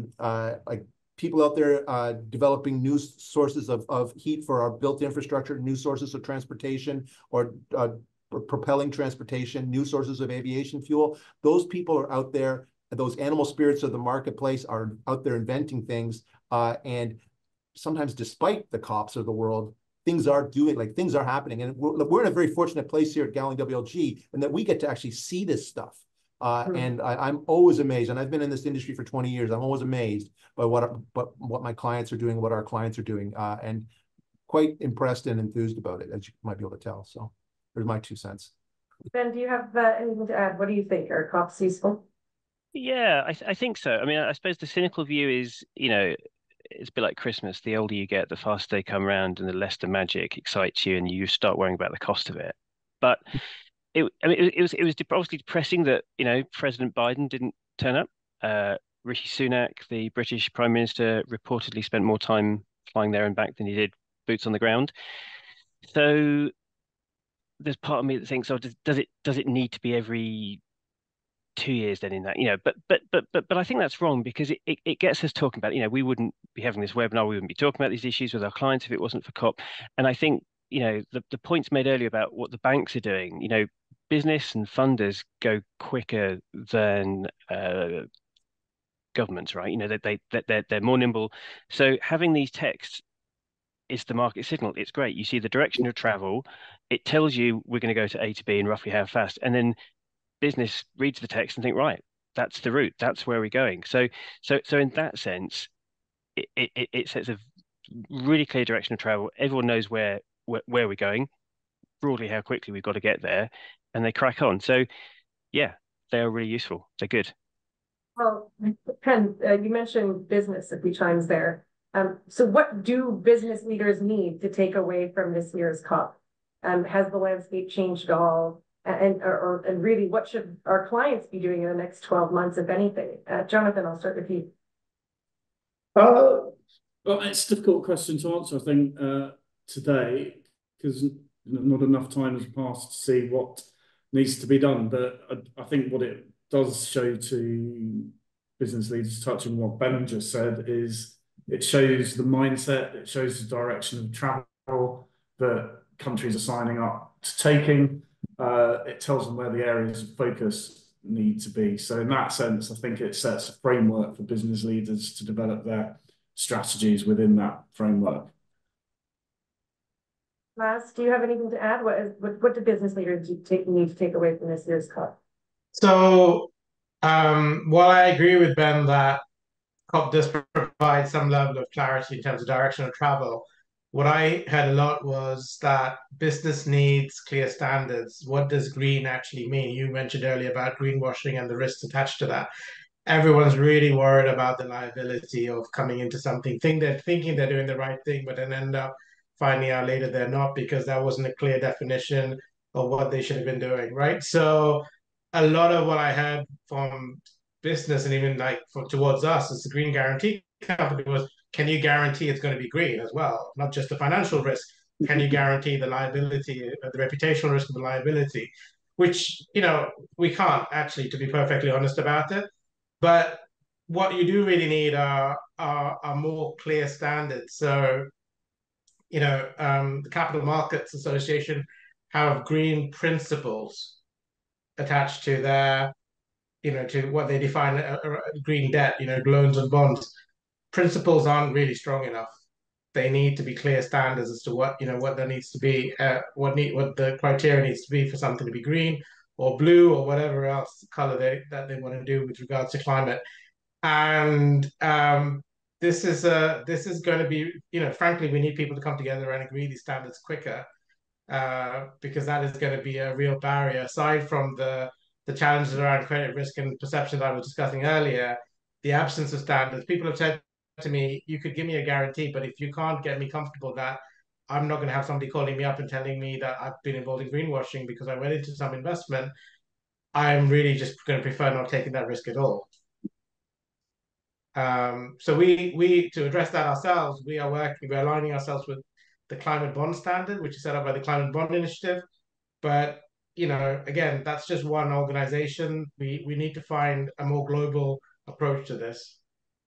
people out there developing new sources of heat for our built infrastructure, new sources of transportation, or propelling transportation, new sources of aviation fuel. Those people are out there. Those animal spirits of the marketplace are out there inventing things. And sometimes despite the COPs of the world, things are happening. And we're in a very fortunate place here at Gowling WLG, and that we get to actually see this stuff. And I'm always amazed, and I've been in this industry for 20 years. I'm always amazed by what my clients are doing, what our clients are doing, and quite impressed and enthused about it, as you might be able to tell. So there's my 2 cents. Ben, do you have anything to add? What do you think? Are COPs useful? Yeah, I think so. I mean, I suppose the cynical view is, it's a bit like Christmas. The older you get, the faster they come around, and the less the magic excites you, and you start worrying about the cost of it. But it was obviously depressing that President Biden didn't turn up. Rishi Sunak, the British Prime Minister, reportedly spent more time flying there and back than he did boots on the ground. So there's part of me that thinks, does it need to be every 2 years then in that, but I think that's wrong, because it gets us talking about, we wouldn't be having this webinar, we wouldn't be talking about these issues with our clients if it wasn't for COP. And I think, the points made earlier about what the banks are doing, business and funders go quicker than governments, right? They're more nimble. So having these texts is the market signal. It's great. You see the direction of travel. It tells you we're going to go to A to B and roughly how fast. And then business reads the text and think, right, that's the route. That's where we're going. So in that sense, it sets a really clear direction of travel. Everyone knows where we're going, broadly how quickly we've got to get there, and they crack on. So yeah, they are really useful. They're good. Well, Ken, you mentioned business a few times there. So what do business leaders need to take away from this year's COP? Has the landscape changed at all? And really, what should our clients be doing in the next 12 months, if anything? Jonathan, I'll start with you. Well, it's a difficult question to answer, I think, today, because not enough time has passed to see what needs to be done. But I think what it does show to business leaders, touching what Ben just said, is it shows the mindset, it shows the direction of travel that countries are signing up to taking. It tells them where the areas of focus need to be. So in that sense, I think it sets a framework for business leaders to develop their strategies within that framework. Last, do you have anything to add? What do business leaders need to take away from this year's COP? So while I agree with Ben that COP does provide some level of clarity in terms of direction of travel, what I heard a lot was that business needs clear standards. What does green actually mean? You mentioned earlier about greenwashing and the risks attached to that. Everyone's really worried about the liability of coming into something, thinking they're doing the right thing, but then end up finding out later they're not, because that wasn't a clear definition of what they should have been doing, right? So a lot of what I heard from business, and even towards us as the Green Guarantee Company, was, can you guarantee it's going to be green as well? Not just the financial risk. Can you guarantee the liability, the reputational risk of the liability? Which, we can't actually, to be perfectly honest about it. But what you do really need are more clear standards. So, the Capital Markets Association have green principles attached to their, to what they define green debt, loans and bonds. Principles aren't really strong enough. They need to be clear standards as to what there needs to be, what the criteria needs to be for something to be green or blue or whatever else color that they want to do with regards to climate. And this is going to be, frankly, we need people to come together and agree these standards quicker, because that is going to be a real barrier. Aside from the challenges around credit risk and perception that I was discussing earlier, the absence of standards. People have said to me, you could give me a guarantee, but if you can't get me comfortable that I'm not going to have somebody calling me up and telling me that I've been involved in greenwashing because I went into some investment. I'm really just going to prefer not taking that risk at all. So we to address that ourselves, we're aligning ourselves with the climate bond standard, which is set up by the Climate Bond Initiative. But again, that's just one organization. We need to find a more global approach to this.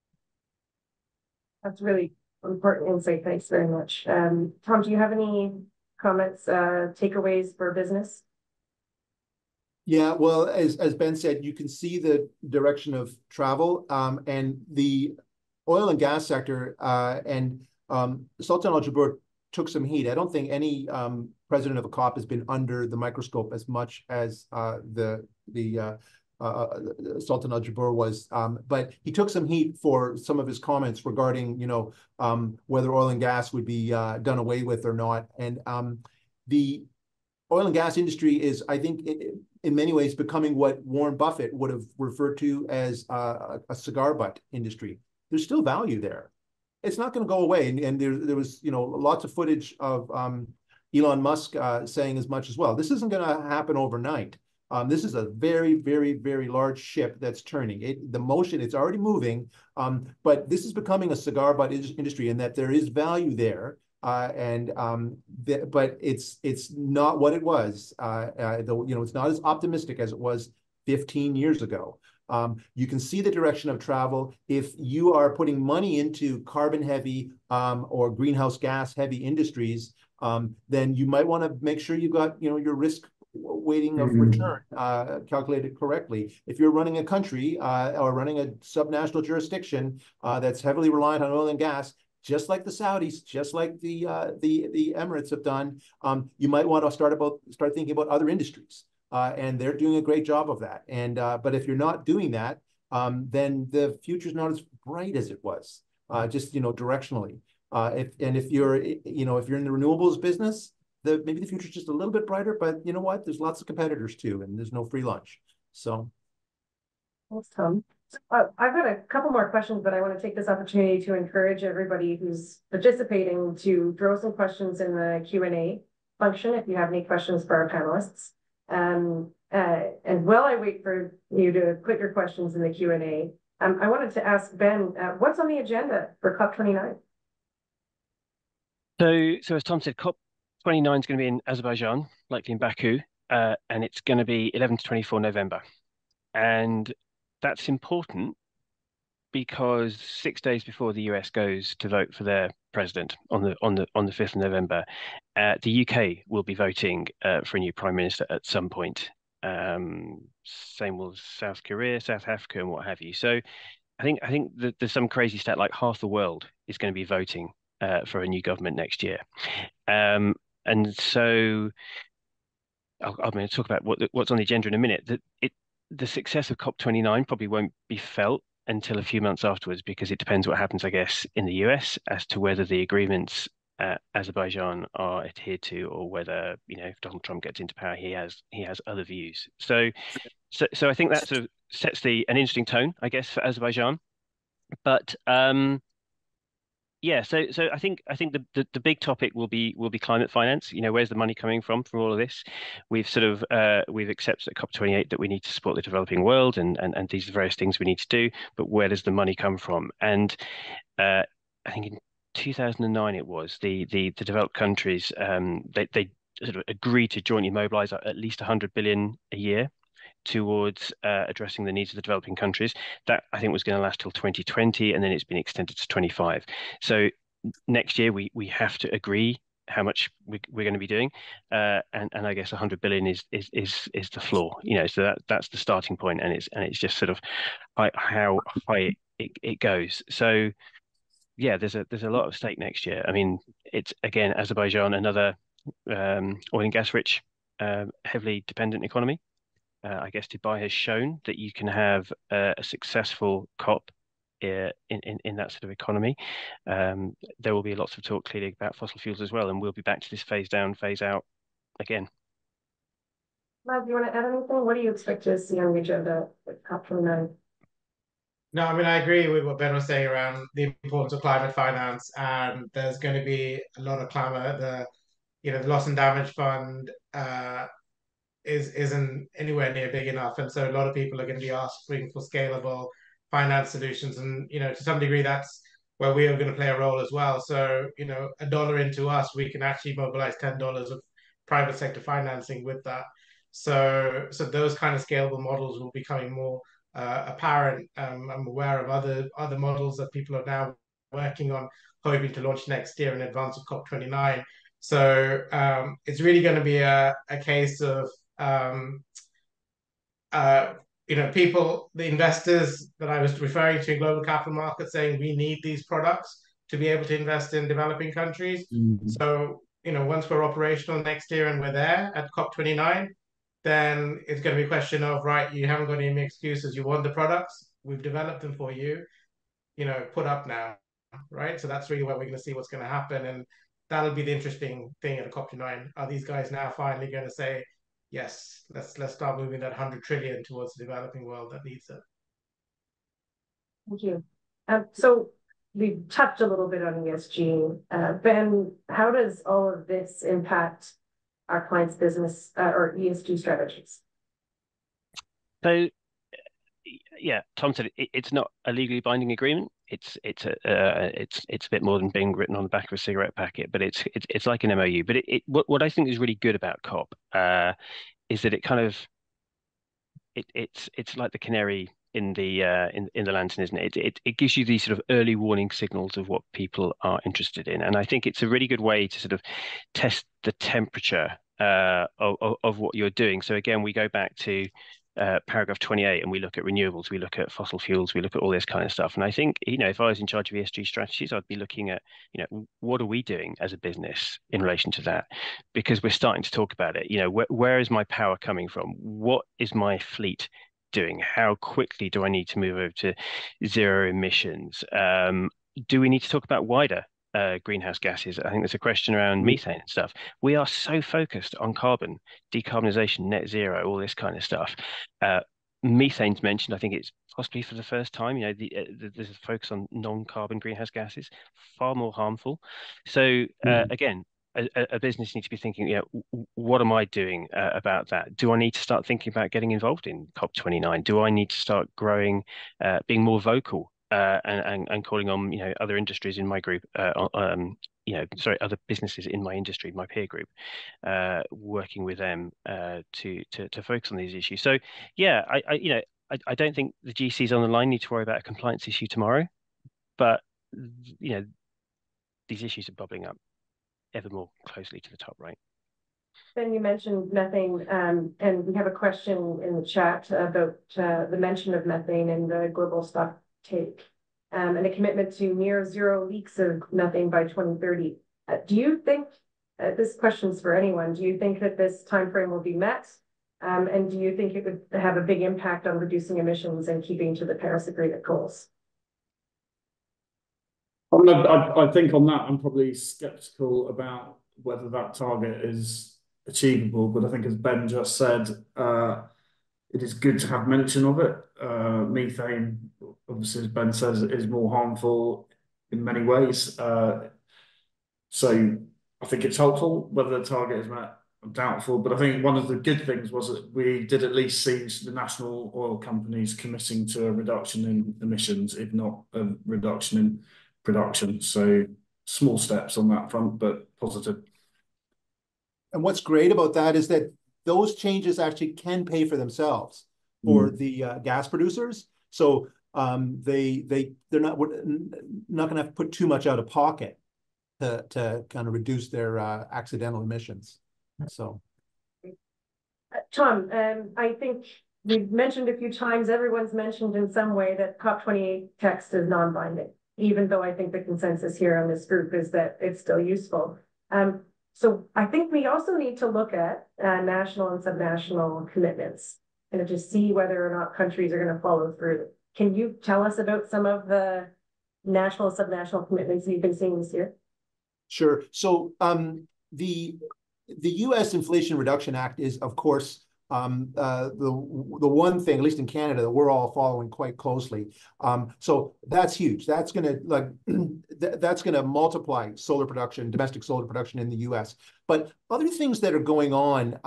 That's really important insight. Thanks very much. Tom, do you have any comments, takeaways for business? Yeah, well, as Ben said, you can see the direction of travel, and the oil and gas sector, and Sultan Al Jaber took some heat. I don't think any president of a COP has been under the microscope as much as the Sultan Al Jaber was, but he took some heat for some of his comments regarding, whether oil and gas would be done away with or not. And the oil and gas industry is, I think, in many ways becoming what Warren Buffett would have referred to as a cigar butt industry. There's still value there. It's not going to go away. And there was, lots of footage of Elon Musk saying as much as well. This isn't going to happen overnight. This is a very, very, very large ship that's turning. The motion, it's already moving, but this is becoming a cigar butt industry, and that there is value there. But it's not what it was. It's not as optimistic as it was 15 years ago. You can see the direction of travel. If you are putting money into carbon heavy or greenhouse gas heavy industries, then you might want to make sure you've got your risk weighting of return calculated correctly. If you're running a country or running a subnational jurisdiction that's heavily reliant on oil and gas, just like the Saudis, just like the Emirates have done, you might want to start thinking about other industries, and they're doing a great job of that. And but if you're not doing that, then the future's not as bright as it was, just directionally. If you're in the renewables business, maybe the future's just a little bit brighter. But you know what? There's lots of competitors too, and there's no free lunch. So, thanks, Tom. I've got a couple more questions, but I want to take this opportunity to encourage everybody who's participating to throw some questions in the Q&A function if you have any questions for our panelists. And while I wait for you to put your questions in the Q&A, I wanted to ask Ben, what's on the agenda for COP29? So as Tom said, COP29 is going to be in Azerbaijan, likely in Baku, and it's going to be 11 to 24 November. And that's important because 6 days before the US goes to vote for their president on the 5th of November, the UK will be voting for a new prime minister at some point. Same with South Korea, South Africa, and what have you. So I think that there's some crazy stat like half the world is going to be voting for a new government next year. And so I'm going to talk about what's on the agenda in a minute. The success of COP29 probably won't be felt until a few months afterwards, because it depends what happens, I guess, in the US as to whether the agreements Azerbaijan are adhered to, or whether, if Donald Trump gets into power, he has other views. So I think that sort of sets an interesting tone, I guess, for Azerbaijan. But yeah, so I think the big topic will be climate finance. Where's the money coming from all of this? We've we've accepted at COP28 that we need to support the developing world, and these are various things we need to do. But where does the money come from? And I think in 2009 it was the developed countries, they sort of agreed to jointly mobilize at least 100 billion a year towards addressing the needs of the developing countries. That I think was going to last till 2020, and then it's been extended to 25. So next year we have to agree how much we're going to be doing, and I guess 100 billion is the floor. So that's the starting point, and it's just sort of how high it goes. So yeah, there's a lot of stake next year. I mean, it's again Azerbaijan, another oil and gas rich, heavily dependent economy. I guess Dubai has shown that you can have a successful COP in that sort of economy. There will be lots of talk clearly about fossil fuels as well, and we'll be back to this phase down, phase out again. Matt, do you want to add anything? What do you expect to see on the agenda at COP29? No, I mean, I agree with what Ben was saying around the importance of climate finance, and there's going to be a lot of climate. The loss and damage fund isn't anywhere near big enough, and so a lot of people are going to be asking for scalable finance solutions, and to some degree that's where we are going to play a role as well. So a dollar into us, we can actually mobilize $10 of private sector financing with that. So those kind of scalable models will be becoming more apparent. I'm aware of other models that people are now working on, hoping to launch next year in advance of COP29. So it's really going to be a case of um, the investors that I was referring to in global capital markets saying we need these products to be able to invest in developing countries. So, once we're operational next year and we're there at COP29, then it's going to be a question of, right, you haven't got any excuses. You want the products, we've developed them for you, put up now, right? So that's really where we're going to see what's going to happen. And that'll be the interesting thing at a COP29. Are these guys now finally going to say, yes, let's start moving that 100 trillion towards the developing world that needs it? Thank you. So we touched a little bit on ESG. Ben, how does all of this impact our clients' business or ESG strategies? So, yeah, Tom said it's not a legally binding agreement. It's a bit more than being written on the back of a cigarette packet, but it's like an MOU. But what I think is really good about COP is that it kind of it's like the canary in the lantern, isn't it? It gives you these sort of early warning signals of what people are interested in, and I think it's a really good way to sort of test the temperature of what you're doing. So again, we go back to paragraph 28 and we look at renewables, we look at fossil fuels, we look at all this kind of stuff. And I think, if I was in charge of ESG strategies, I'd be looking at, what are we doing as a business in relation to that? Because we're starting to talk about it. Where is my power coming from? What is my fleet doing? How quickly do I need to move over to zero emissions? Do we need to talk about wider greenhouse gases? I think there's a question around methane and stuff. We are so focused on carbon, decarbonisation, net zero, all this kind of stuff. Methane's mentioned. I think it's possibly for the first time. There's a focus on non-carbon greenhouse gases, far more harmful. So again, a business needs to be thinking, what am I doing about that? Do I need to start thinking about getting involved in COP29? Do I need to start growing, being more vocal? And calling on other industries in my group, other businesses in my industry, my peer group, working with them to focus on these issues. So yeah, I don't think the GCs on the line need to worry about a compliance issue tomorrow, but these issues are bubbling up ever more closely to the top, right? Ben, you mentioned methane, and we have a question in the chat about the mention of methane in the global stock take, and a commitment to near zero leaks of methane by 2030. Do you think, this question's for anyone, do you think that this timeframe will be met? And do you think it would have a big impact on reducing emissions and keeping to the Paris Agreement goals? I think on that, I'm probably skeptical about whether that target is achievable. But I think, as Ben just said, it is good to have mention of it. Methane, obviously, as Ben says, is more harmful in many ways. So I think it's helpful. Whether the target is met, I'm doubtful. But I think one of the good things was that we did at least see the national oil companies committing to a reduction in emissions, if not a reduction in production. So small steps on that front, but positive. And what's great about that is that those changes actually can pay for themselves for the gas producers. So they're not going to have to put too much out of pocket to kind of reduce their accidental emissions. So, Tom, I think we've mentioned a few times, everyone's mentioned in some way that COP28 text is non-binding, even though I think the consensus here on this group is that it's still useful. So I think we also need to look at national and subnational commitments and to see whether or not countries are going to follow through. Can you tell us about some of the national, subnational commitments you've been seeing this year? Sure. So the U.S. Inflation Reduction Act is, of course, the one thing, at least in Canada, that we're all following quite closely. So that's huge. That's going to that's going to multiply solar production, domestic solar production in the U.S. But other things that are going on,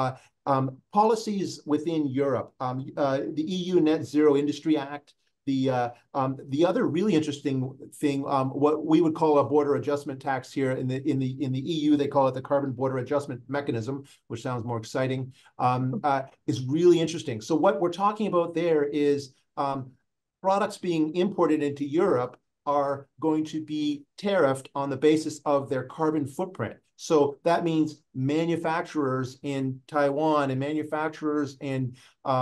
policies within Europe, the EU Net Zero Industry Act. The other really interesting thing, what we would call a border adjustment tax here in the EU, they call it the carbon border adjustment mechanism, which sounds more exciting, is really interesting. So what we're talking about there is products being imported into Europe are going to be tariffed on the basis of their carbon footprint. So that means manufacturers in Taiwan and manufacturers in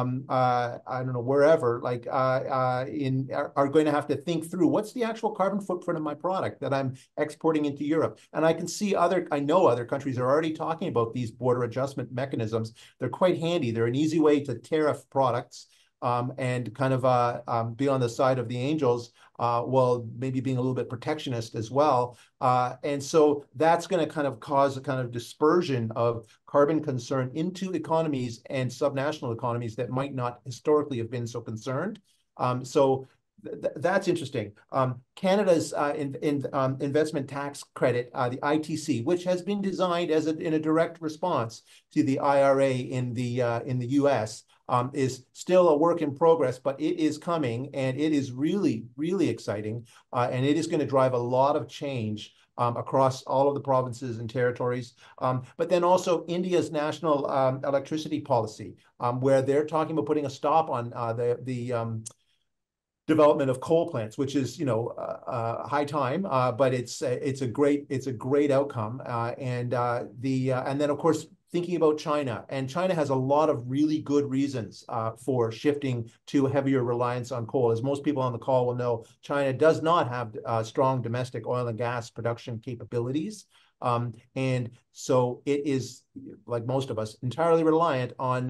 I don't know, wherever, like are going to have to think through what's the actual carbon footprint of my product that I'm exporting into Europe. And I can see I know other countries are already talking about these border adjustment mechanisms. They're quite handy. They're an easy way to tariff products. And kind of be on the side of the angels, while maybe being a little bit protectionist as well. And so that's going to kind of cause a kind of dispersion of carbon concern into economies and subnational economies that might not historically have been so concerned. So that's interesting. Canada's investment tax credit, the ITC, which has been designed as in a direct response to the IRA in the U.S., is still a work in progress, but it is coming, and it is really, really exciting, and it is going to drive a lot of change across all of the provinces and territories. But then also India's national electricity policy, where they're talking about putting a stop on the development of coal plants, which is, high time, but it's a great outcome. And then of course thinking about China, and China has a lot of really good reasons for shifting to heavier reliance on coal. As most people on the call will know, China does not have strong domestic oil and gas production capabilities. And so it is, like most of us, entirely reliant on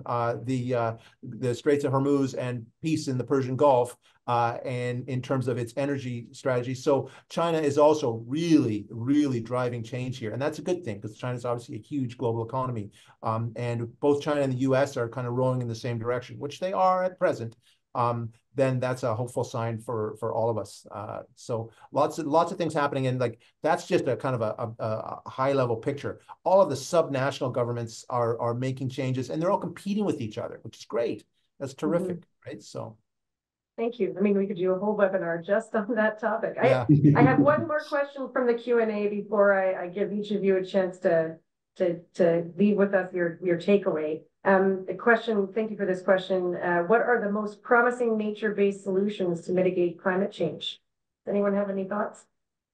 the Straits of Hormuz and peace in the Persian Gulf, and in terms of its energy strategy. So China is also really, really driving change here. And that's a good thing, because China is obviously a huge global economy. And both China and the US are kind of rowing in the same direction, which they are at present. Then that's a hopeful sign for all of us. So lots of things happening, and like that's just a kind of a high level picture. All of the subnational governments are making changes, and they're all competing with each other, which is great. That's terrific, right? So. Thank you. I mean, we could do a whole webinar just on that topic. Yeah. I have one more question from the Q&A before I give each of you a chance to leave with us your takeaway. A question, thank you for this question. What are the most promising nature-based solutions to mitigate climate change? Does anyone have any thoughts?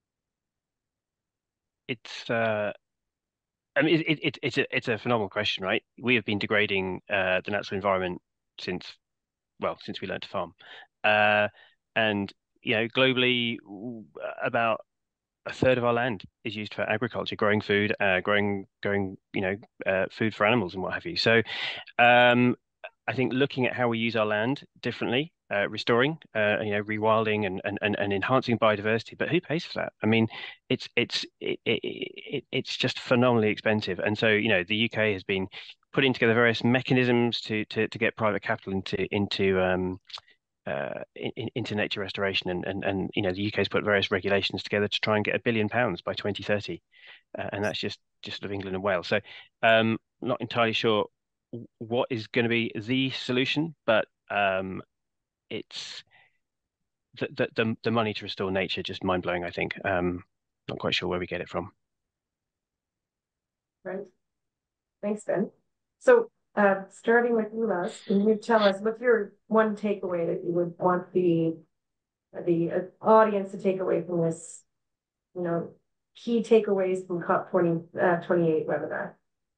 It's I mean, it's a phenomenal question, right? We have been degrading the natural environment since we learned to farm. And globally, about a third of our land is used for agriculture, growing food, growing food for animals and what have you. So I think looking at how we use our land differently, restoring, rewilding and enhancing biodiversity. But who pays for that? I mean, it's just phenomenally expensive. And so the UK has been putting together various mechanisms to get private capital into nature restoration, and the UK has put various regulations together to try and get £1 billion by 2030, and that's just sort of England and Wales. So not entirely sure what is going to be the solution, but it's the money to restore nature, just mind blowing. I think not quite sure where we get it from. Right. Thanks, Ben. So starting with you, Les, can you tell us what's your one takeaway that you would want the audience to take away from this, key takeaways from COP28 webinar?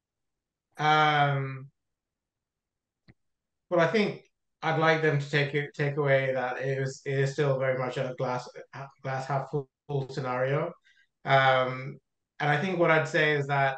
Well, I think I'd like them to take away that it is still very much a glass half full scenario. And I think what I'd say is that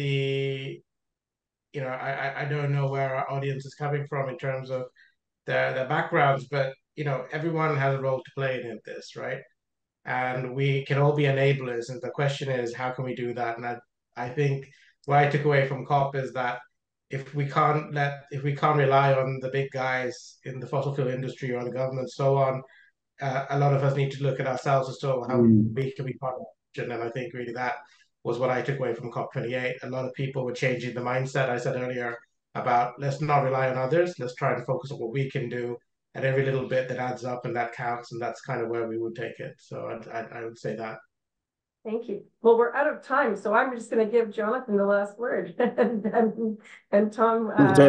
I don't know where our audience is coming from in terms of their backgrounds, but everyone has a role to play in this, right? And we can all be enablers. And the question is, how can we do that? And I think what I took away from COP is that if we can't rely on the big guys in the fossil fuel industry or the government, so on, a lot of us need to look at ourselves as to how we can be part of the solution. And I think really that was what I took away from COP28. A lot of people were changing the mindset I said earlier about let's not rely on others, let's try and focus on what we can do, and every little bit that adds up and that counts, and that's kind of where we would take it. So I would say that. Thank you. Well, we're out of time, so I'm just going to give Jonathan the last word. and Tom.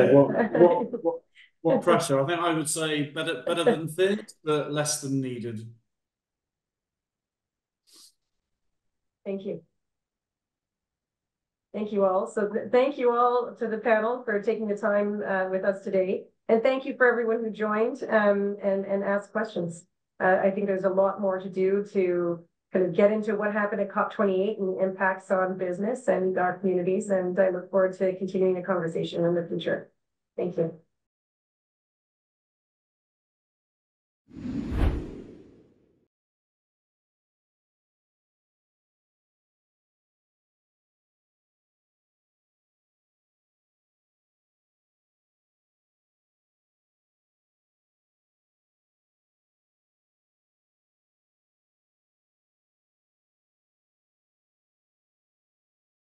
What pressure? I think I would say better than feared, but less than needed. Thank you. Thank you all. So thank you all to the panel for taking the time with us today. And thank you for everyone who joined and asked questions. I think there's a lot more to do to kind of get into what happened at COP28 and impacts on business and our communities. And I look forward to continuing the conversation in the future. Thank you.